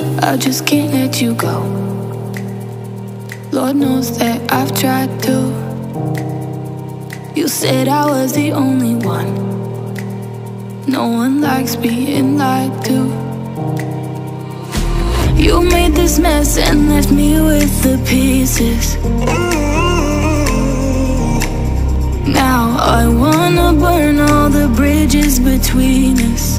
I just can't let you go. Lord knows that I've tried to. You said I was the only one. No one likes being lied to. You made this mess and left me with the pieces. Now I wanna burn all the bridges between us.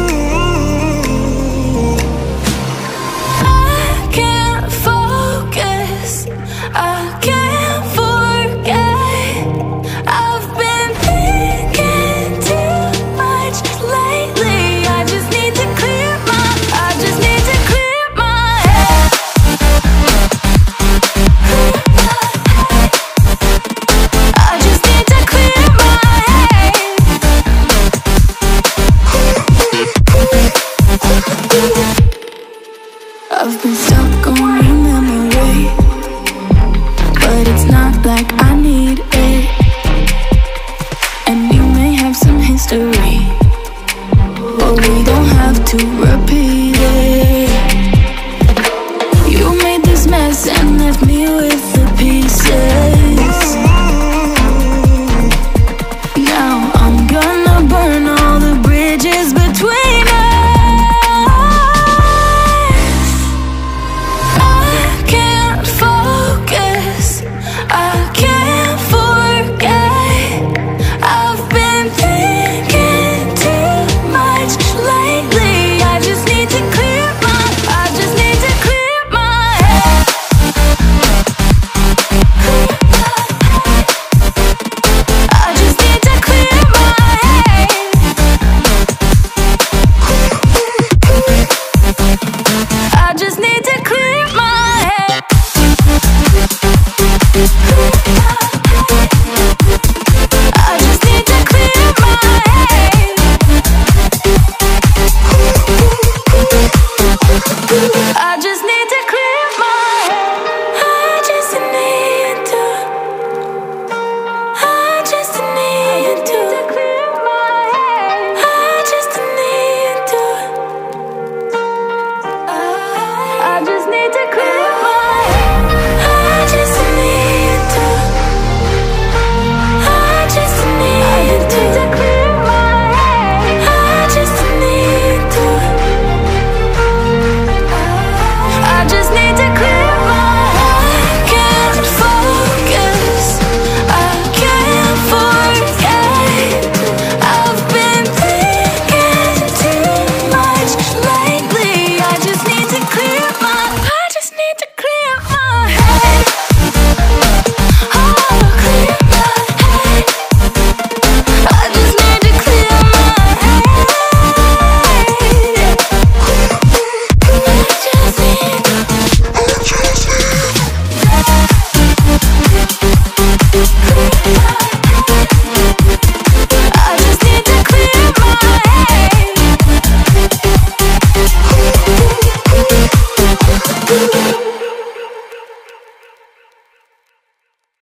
I can't focus, I can't forget. I've been thinking too much lately. I just need to clear my head. I just need to clear my head. I've been stuck on your memory, but it's not like I need it. And you may have some history, but we don't have to repeat